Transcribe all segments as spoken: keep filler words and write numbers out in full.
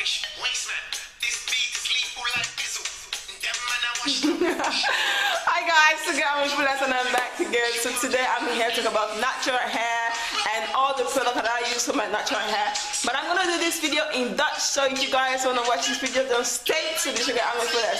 Hi guys, today I'm Fules and I'm back again. So today I'm here to talk about natural hair and all the products that I use for my natural hair. But I'm gonna do this video in Dutch, so if you guys wanna watch this video, then stay tuned. This is I'm Fules.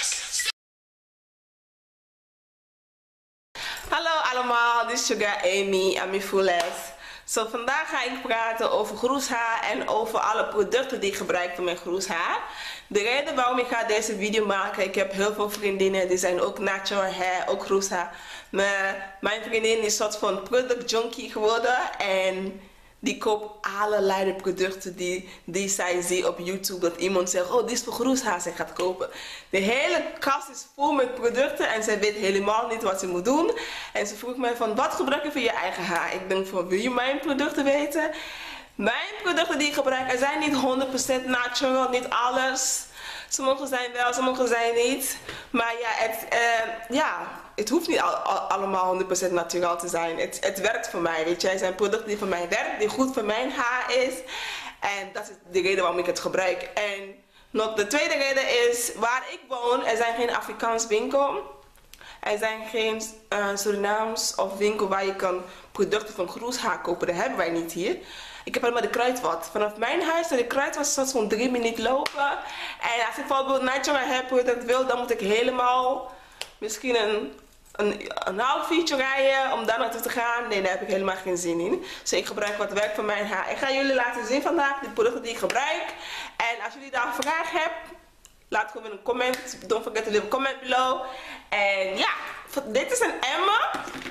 Hallo allemaal, dit is Sugar Amy, Amy Fules. So, vandaag ga ik praten over groeshaar en over alle producten die ik gebruik voor mijn groeshaar. De reden waarom ik ga deze video maken, ik heb heel veel vriendinnen die zijn ook natural hair, ook groeshaar. Maar mijn vriendin is een soort van product junkie geworden en die koopt allerlei producten die, die zij ziet op YouTube. Dat iemand zegt, oh dit is voor groeshaar, zij gaat kopen. De hele kast is vol met producten en zij weet helemaal niet wat ze moet doen. En ze vroeg mij van, wat gebruik je voor je eigen haar? Ik denk van, wil je mijn producten weten? Mijn producten die ik gebruik, er zijn niet honderd procent natural, niet alles. Sommige zijn wel, sommige zijn niet. Maar ja, het, uh, ja, het hoeft niet al, al, allemaal honderd procent naturaal te zijn. Het, het werkt voor mij, weet je. Het zijn producten die voor mij werken, die goed voor mijn haar is. En dat is de reden waarom ik het gebruik. En nog de tweede reden is, waar ik woon, er zijn geen Afrikaans winkel. Er zijn geen uh, Surinaams of winkel waar je kan producten van groeshaar kopen. Dat hebben wij niet hier. Ik heb helemaal de kruidvat. Vanaf mijn huis naar de kruidvat is dat zo'n drie minuten lopen. En als ik bijvoorbeeld natural hair product wil, dan moet ik helemaal misschien een, een, een half uurtje rijden om daar naartoe te gaan. Nee, daar heb ik helemaal geen zin in. Dus ik gebruik wat werkt voor mijn haar. Ik ga jullie laten zien vandaag de producten die ik gebruik. En als jullie daar een vraag hebben, laat gewoon een comment. Don't forget to leave a comment below. En ja, dit is een emmer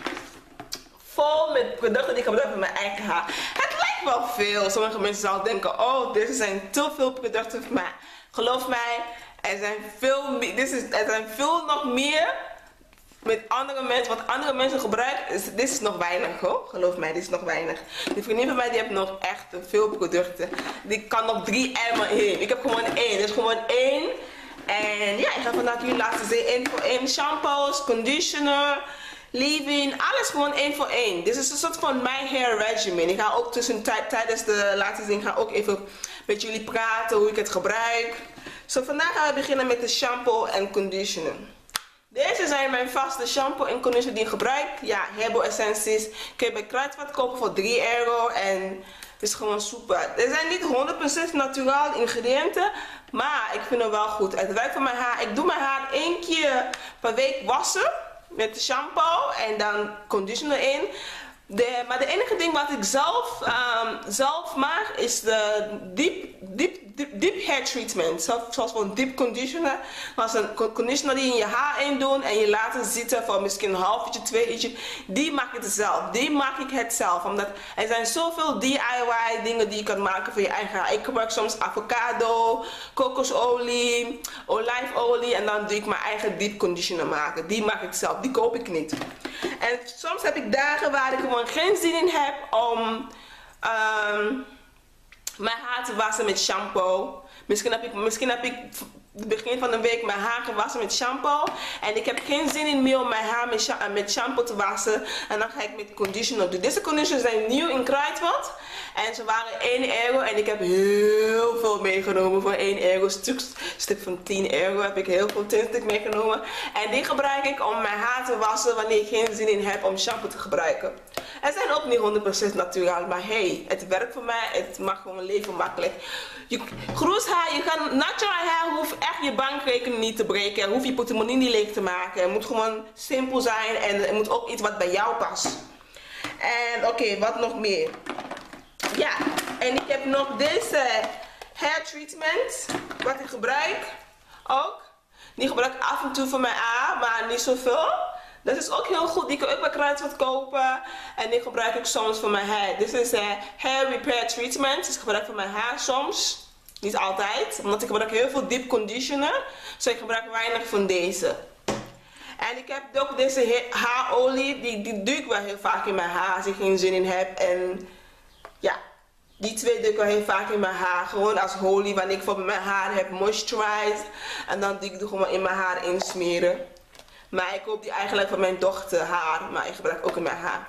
vol met producten die ik gebruik voor mijn eigen haar. Het lijkt wel veel. Sommige mensen zouden denken, oh, dit zijn te veel producten voor mij. Geloof mij, er zijn veel meer, dit is, er zijn veel nog meer met andere mensen, wat andere mensen gebruiken. Is, dit is nog weinig hoor. Geloof mij, dit is nog weinig. Die vriendin van mij die heeft nog echt veel producten. Die kan nog drie emmer in. Ik heb gewoon één. Dus gewoon één. En ja, ik ga vandaag jullie laten zien. één voor één shampoos, conditioner, leave-in, alles gewoon één voor één. Dit is een soort van my hair regimen. Ik ga ook tussentijd, tijdens de laten zien, ga ook even met jullie praten hoe ik het gebruik. Zo, so, vandaag gaan we beginnen met de shampoo en conditioner. Deze zijn mijn vaste shampoo en conditioner die ik gebruik. Ja, Hebo Essenties. Kun je bij Kruidvat kopen voor drie euro en het is gewoon super. Er zijn niet honderd procent naturaal ingrediënten, maar ik vind het wel goed. Het werkt voor mijn haar. Ik doe mijn haar één keer per week wassen met de shampoo en dan conditioner in. De, maar de enige ding wat ik zelf, um, zelf maak is de deep, deep, deep, deep hair treatment. Zo, zoals voor een deep conditioner. Als een conditioner die in je haar in doen en je laten zitten voor misschien een half uurtje, twee uurtje. Die maak ik het zelf. Die maak ik het zelf. Omdat er zijn zoveel D I Y dingen die je kan maken voor je eigen haar. Ik gebruik soms avocado, kokosolie, olijfolie en dan doe ik mijn eigen deep conditioner maken. Die maak ik zelf. Die koop ik niet. En soms heb ik dagen waar ik gewoon geen zin in heb om um, mijn haar te wassen met shampoo. Misschien heb ik, misschien heb ik het begin van de week mijn haar gewassen met shampoo. En ik heb geen zin in meer om mijn haar met, sha met shampoo te wassen. En dan ga ik met conditioner doen. Deze conditioners zijn nieuw in Kruidvat. En ze waren één euro. En ik heb heel veel meegenomen voor één euro. Stuk, stuk van tien euro heb ik heel veel tien stuk meegenomen. En die gebruik ik om mijn haar te wassen wanneer ik geen zin in heb om shampoo te gebruiken. Er zijn ook niet honderd procent naturaal. Maar hey, het werkt voor mij. Het maakt gewoon mijn leven makkelijk. Je, groeshaar, je kan natural hair hoeft echt je bankrekening niet te breken. Je hoeft je portemonnee niet leeg te maken. Het moet gewoon simpel zijn en het moet ook iets wat bij jou past. En oké, okay, wat nog meer? Ja, en ik heb nog deze hair treatment. Wat ik gebruik ook. Die gebruik ik af en toe voor mijn haar, maar niet zoveel. Dat is ook heel goed. Die kan ik bij Kruidvat kopen. En die gebruik ik soms voor mijn haar. Dit is een hair repair treatment. Dus ik gebruik voor mijn haar soms. Niet altijd, omdat ik gebruik heel veel deep conditioner. Dus ik gebruik weinig van deze. En ik heb ook deze haarolie. Die, die doe ik wel heel vaak in mijn haar als ik geen zin in heb. En ja, die twee doe ik wel heel vaak in mijn haar. Gewoon als olie wanneer ik voor mijn haar heb moisturized. En dan doe ik die gewoon in mijn haar insmeren. Maar ik koop die eigenlijk voor mijn dochter haar. Maar ik gebruik ook in mijn haar.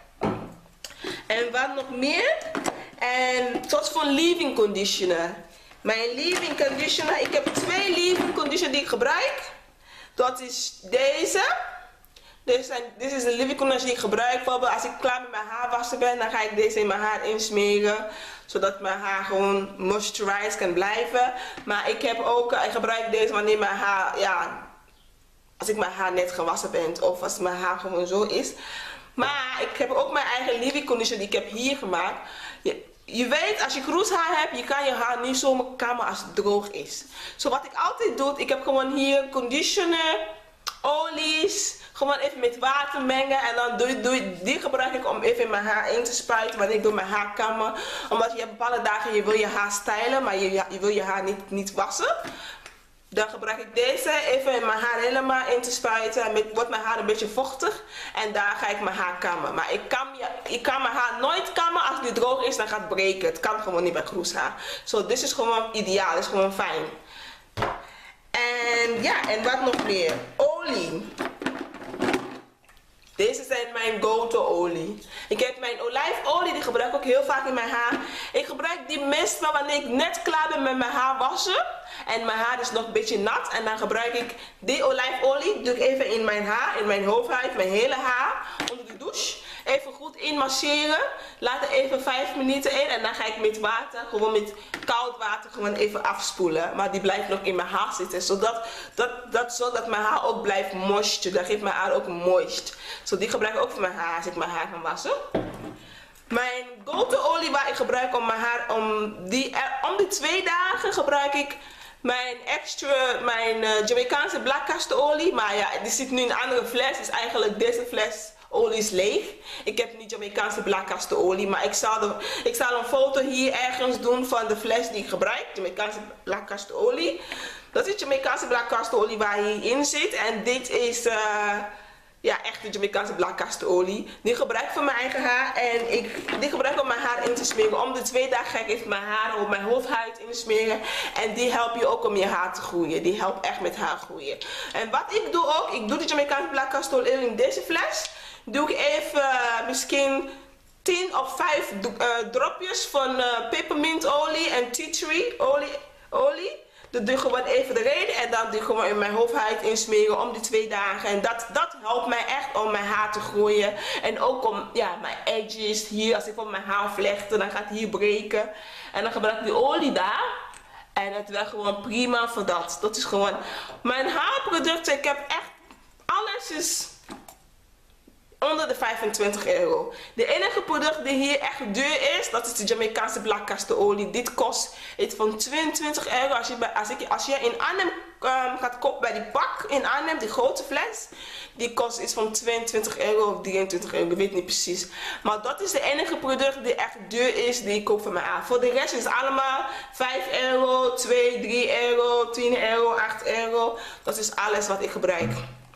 En wat nog meer? En tot voor leave-in conditioner. Mijn leave-in conditioner. Ik heb twee leave-in conditioner die ik gebruik. Dat is deze. Dit is de leave-in conditioner die ik gebruik. Bijvoorbeeld als ik klaar met mijn haar wassen ben, dan ga ik deze in mijn haar insmeren. Zodat mijn haar gewoon moisturized kan blijven. Maar ik heb ook, ik gebruik deze wanneer mijn haar, ja, als ik mijn haar net gewassen ben. Of als mijn haar gewoon zo is. Maar ik heb ook mijn eigen leave-in conditioner die ik heb hier gemaakt. Je, je weet, als je kroeshaar hebt, je kan je haar niet zomaar kammen als het droog is. Zo wat ik altijd doe, ik heb gewoon hier conditioner, olies, gewoon even met water mengen. En dan doe, doe, die gebruik ik om even in mijn haar in te spuiten wanneer ik door mijn haar kammen. Omdat je hebt bepaalde dagen, je wil je haar stylen, maar je, je wil je haar niet, niet wassen. Dan gebruik ik deze even in mijn haar helemaal in te spuiten. En wordt mijn haar een beetje vochtig. En daar ga ik mijn haar kammen. Maar ik kan, ik kan mijn haar nooit kammen als die droog is, dan gaat het breken. Het kan gewoon niet bij kroeshaar. Zo, dit is gewoon ideaal. Dit is gewoon fijn. En ja, en wat nog meer? Olie. Deze zijn mijn go-to olie. Ik heb mijn olijfolie, die gebruik ik ook heel vaak in mijn haar. Ik gebruik die meestal wanneer ik net klaar ben met mijn haar wassen. En mijn haar is nog een beetje nat. En dan gebruik ik die olijfolie. Doe ik even in mijn haar, in mijn hoofdhuid, mijn hele haar. Onder de douche. Even goed inmasseren. Laat er even vijf minuten in. En dan ga ik met water, gewoon met koud water, gewoon even afspoelen. Maar die blijft nog in mijn haar zitten. Zodat dat, dat, zodat mijn haar ook blijft moist. Dat geeft mijn haar ook moist. Zo, die gebruik ik ook voor mijn haar als ik mijn haar ga wassen. Mijn go-to olie waar ik gebruik om mijn haar, om die, om die twee dagen gebruik ik mijn extra, mijn uh, Jamaicaanse blakkastenolie. Maar ja, die zit nu in een andere fles. Dus eigenlijk deze fles olie is leeg. Ik heb niet Jamaicaanse blakkastenolie, maar ik zal, de, ik zal een foto hier ergens doen van de fles die ik gebruik. Jamaicaanse blakkastenolie. Dat is Jamaicaanse blakkastenolie waar hierin zit. En dit is Uh, ja, echte Jamaicaanse blakkastenolie. Die gebruik ik voor mijn eigen haar. En ik, die gebruik ik om mijn haar in te smeren. Om de twee dagen ga ik even mijn haar op mijn hoofdhuid insmeren. En die helpt je ook om je haar te groeien. Die helpt echt met haar groeien. En wat ik doe ook, ik doe de Jamaicaanse blakkastenolie in deze fles. Doe ik even uh, misschien tien of vijf uh, dropjes van uh, pepermintolie en tea tree olie. olie. Dat doe ik gewoon even erin en dan doe ik gewoon in mijn hoofdhuid insmeren om die twee dagen. En dat, dat helpt mij echt om mijn haar te groeien. En ook om, ja, mijn edges hier, als ik van mijn haar vlechten, dan gaat het hier breken. En dan gebruik ik die olie daar. En het werkt gewoon prima voor dat. Dat is gewoon mijn haarproducten. Ik heb echt, alles is onder de vijfentwintig euro. De enige product die hier echt duur is, dat is de Jamaicaanse blakkastenolie. Dit kost iets van tweeëntwintig euro. Als je, bij, als, ik, als je in Arnhem um, gaat kopen bij die pak in Arnhem, die grote fles, die kost iets van tweeëntwintig euro of drieëntwintig euro, ik weet niet precies. Maar dat is de enige product die echt duur is, die ik koop voor mijn haar. Voor de rest is het allemaal vijf euro, twee, drie euro, tien euro, acht euro. Dat is alles wat ik gebruik.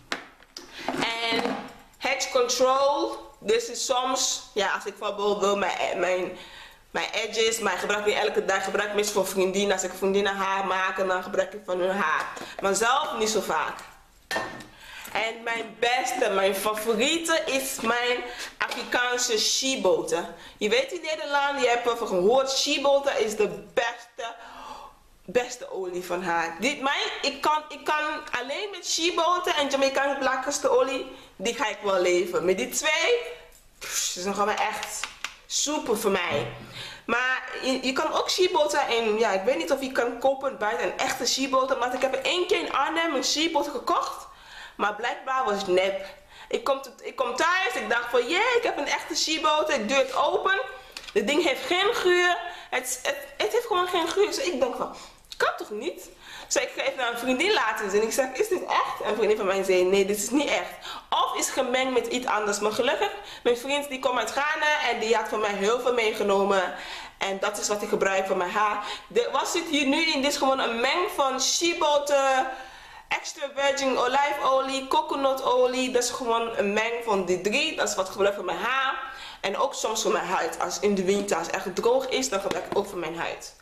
En Hedge Control, dit is soms, ja, als ik bijvoorbeeld wil mijn, mijn, mijn edges, maar ik gebruik niet elke dag, gebruik ik meestal voor vriendinnen. Als ik vriendinnen haar maken, dan gebruik ik van hun haar. Maar zelf niet zo vaak. En mijn beste, mijn favoriete is mijn Afrikaanse shea butter. Je weet in Nederland, je hebt ervan gehoord, shea butter is de beste beste olie van haar. Dit, mijn, ik, kan, ik kan alleen met shea butter en Jamaicaanse blakkastenolie, die ga ik wel leven. Met die twee, pff, is nog gewoon echt super voor mij. Maar je, je kan ook shea butter in, ja, ik weet niet of je kan kopen buiten een echte shea butter, maar ik heb er één keer in Arnhem een shea butter gekocht, maar blijkbaar was het nep. Ik kom, ik kom thuis, ik dacht van, jee, ik heb een echte shea butter, ik doe het open. Het ding heeft geen geur, het, het, het heeft gewoon geen geur, dus ik denk van, kan toch niet? Dus ik ga even naar een vriendin laten zien. Ik zeg, is dit echt? En een vriendin van mij zei, nee, dit is niet echt. Of is gemengd met iets anders. Maar gelukkig, mijn vriend die komt uit Ghana en die had van mij heel veel meegenomen. En dat is wat ik gebruik voor mijn haar. De, wat zit hier nu in? Dit is gewoon een meng van shea butter, extra virgin olijfolie, coconutolie. Dat is gewoon een meng van die drie. Dat is wat ik gebruik voor mijn haar. En ook soms voor mijn huid. Als in de winter, als het echt droog is, dan gebruik ik ook voor mijn huid.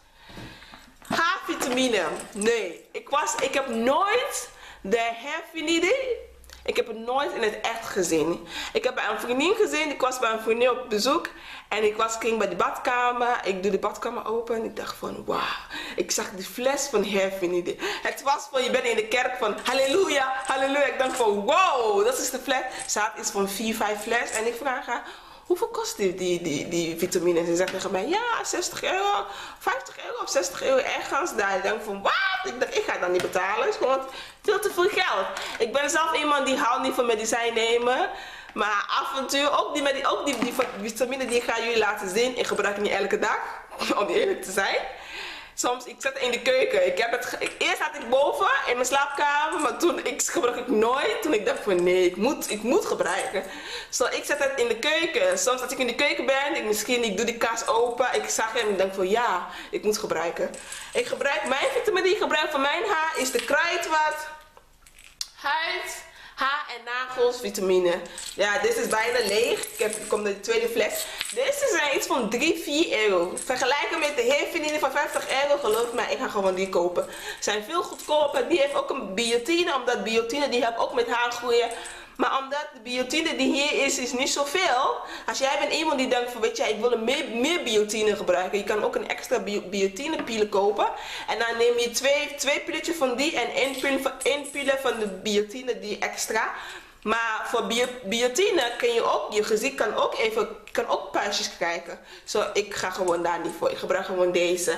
Haarvitamine. Nee, ik, was, ik heb nooit de hairvitamine. Ik heb het nooit in het echt gezien. Ik heb bij een vriendin gezien. Ik was bij een vriendin op bezoek. En ik was, ging bij de badkamer. Ik doe de badkamer open. En ik dacht van wauw. Ik zag die fles van Infinity. Het was van je bent in de kerk van halleluja, halleluja. Ik dacht van wow. Dat is de fles. Ze had iets van vier, vijf fles. En ik vraag haar. Hoeveel kost die, die, die, die vitamine? Ze zegt tegen mij, ja, zestig euro, vijftig euro of zestig euro ergens daar. Ik denk van, wat? Ik dacht, ik ga dat niet betalen. Het is gewoon veel te veel geld. Ik ben zelf iemand die houdt niet van medicijn nemen. Maar af en toe, ook die, die, ook die, die vitamine die ik ga jullie laten zien. Ik gebruik het niet elke dag, om eerlijk te zijn. Soms, ik zet het in de keuken. Ik heb het, ik, eerst had ik boven in mijn slaapkamer, maar toen ik gebruik ik nooit. Toen ik dacht van nee, ik moet, ik moet gebruiken. Zo, so, ik zet het in de keuken. Soms als ik in de keuken ben, ik, misschien ik doe die kaas open. Ik zag hem en ik denk van ja, ik moet gebruiken. Ik gebruik mijn vitamine die ik gebruik voor mijn haar is de kruidvat, huid, haar en nagels vitamine. Ja, dit is bijna leeg. Ik heb, komt de tweede fles. Deze zijn iets van drie, vier euro. Vergelijken met de Infinity van vijftig euro. Geloof mij, ik ga gewoon die kopen. Ze zijn veel goedkoper. Die heeft ook een biotine. Omdat biotine die helpt ook met haargroeien. Maar omdat de biotine die hier is, is niet zoveel. Als jij bent iemand die denkt van weet je, ik wil meer, meer biotine gebruiken. Je kan ook een extra bio, biotine pielen kopen. En dan neem je twee, twee pilletjes van die en één pil van, één pil van de biotine die extra. Maar voor bio, biotine kun je ook, je gezicht kan ook even, kan ook puistjes krijgen. Zo, so, ik ga gewoon daar niet voor. Ik gebruik gewoon deze.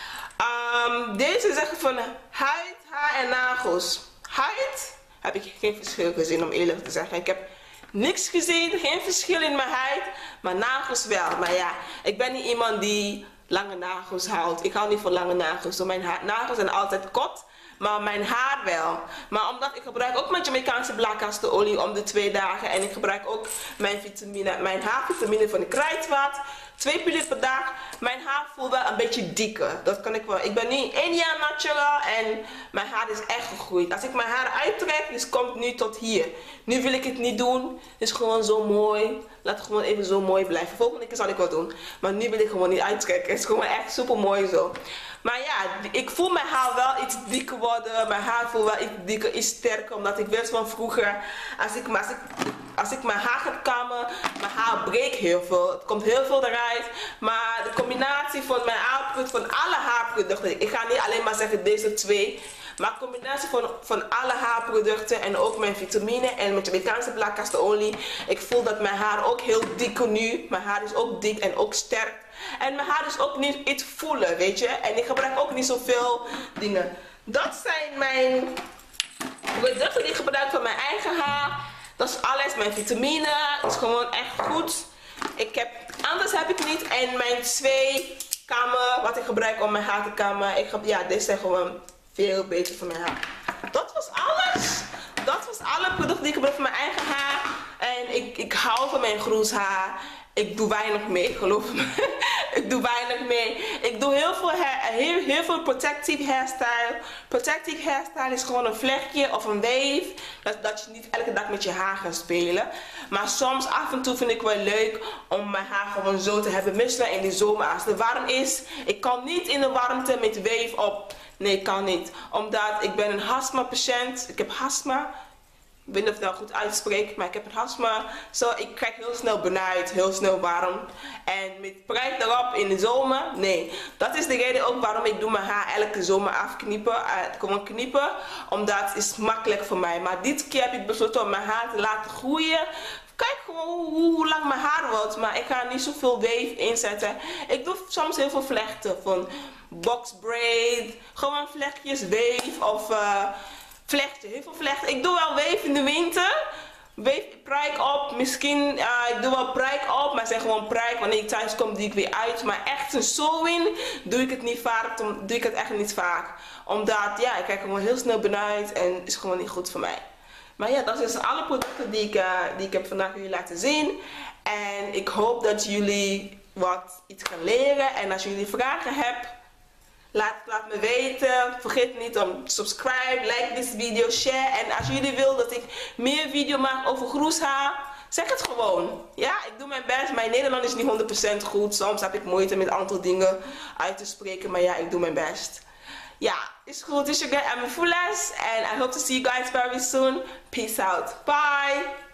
Um, deze zeggen van huid, haar en nagels. Huid heb ik geen verschil gezien, om eerlijk te zeggen. Ik heb niks gezien, geen verschil in mijn huid, maar nagels wel. Maar ja, ik ben niet iemand die lange nagels houdt. Ik hou niet van lange nagels. So mijn nagels zijn altijd kort, maar mijn haar wel. Maar omdat ik gebruik ook mijn Jamaicaanse blackcasterolie om de twee dagen. En ik gebruik ook mijn vitamine, mijn haarvitamine van de kruidvat. Twee pillen per dag. Mijn haar voelt wel een beetje dikker. Dat kan ik wel. Ik ben nu één jaar natural en mijn haar is echt gegroeid. Als ik mijn haar uittrek, dus komt nu tot hier. Nu wil ik het niet doen. Het is gewoon zo mooi. Laat het gewoon even zo mooi blijven. Volgende keer zal ik wat doen. Maar nu wil ik gewoon niet uittrekken. Het is gewoon echt super mooi zo. Maar ja, ik voel mijn haar wel iets dikker worden. Mijn haar voelt wel iets dikker, iets sterker. Omdat ik wist van vroeger, als ik, als ik, als ik mijn haar ga kammen, mijn haar breekt heel veel. Het komt heel veel eruit. Maar de combinatie van mijn haarproduct, van alle haarproducten. Ik ga niet alleen maar zeggen deze twee. Maar de combinatie van, van alle haarproducten en ook mijn vitamine en mijn Jamaicaanse blackcasterolie. Ik voel dat mijn haar ook heel dik nu. Mijn haar is ook dik en ook sterk. En mijn haar is ook niet iets voelen, weet je. En ik gebruik ook niet zoveel dingen. Dat zijn mijn producten die ik gebruik voor mijn eigen haar. Dat is alles. Mijn vitamine. Het is gewoon echt goed. Ik heb, anders heb ik niet. En mijn twee kammen, wat ik gebruik om mijn haar te kammen. Ik heb, ja, deze zijn gewoon veel beter voor mijn haar. Dat was alles. Dat was alle producten die ik gebruik voor mijn eigen haar. En ik, ik hou van mijn groes haar. Ik doe weinig mee, geloof me. Ik doe weinig mee. Ik doe heel veel, hair, heel, heel veel protective hairstyle. Protective hairstyle is gewoon een vlechtje of een wave. Dat, dat je niet elke dag met je haar gaat spelen. Maar soms af en toe vind ik wel leuk om mijn haar gewoon zo te hebben. Meestal in de zomer als het warm is. Ik kan niet in de warmte met wave op. Nee, ik kan niet. Omdat ik ben een astma patiënt. Ik heb astma. Ik weet niet of ik dat goed uitspreek, maar ik heb een astma. Zo, ik krijg heel snel benauwd, heel snel warm. En met prijs erop in de zomer, nee. Dat is de reden ook waarom ik doe mijn haar elke zomer afknippen. Uh, gewoon knippen, omdat het is makkelijk voor mij. Maar dit keer heb ik besloten om mijn haar te laten groeien. Kijk gewoon hoe, hoe lang mijn haar wordt, maar ik ga niet zoveel wave inzetten. Ik doe soms heel veel vlechten, van box braid, gewoon vlechtjes, wave of... Uh, vlechten, heel veel vlechten. Ik doe wel wave in de winter. Wave, pruik op. Misschien, uh, ik doe wel pruik op, maar zeg gewoon pruik. Wanneer ik thuis kom, doe ik weer uit. Maar echt een sewing doe ik het niet vaak. Doe ik het echt niet vaak. Omdat, ja, ik kijk gewoon heel snel benauwd en het is gewoon niet goed voor mij. Maar ja, dat is alle producten die ik, uh, die ik heb vandaag jullie laten zien. En ik hoop dat jullie wat iets gaan leren. En als jullie vragen hebben, Laat, laat me weten. Vergeet niet om te subscribe, like this video, share. En als jullie willen dat ik meer video maak over groeshaar, zeg het gewoon. Ja, ik doe mijn best. Mijn Nederland is niet honderd procent goed. Soms heb ik moeite met een aantal dingen uit te spreken. Maar ja, ik doe mijn best. ja, is goed. It's your girl Amy Fules and I hope to see you guys very soon. Peace out. Bye.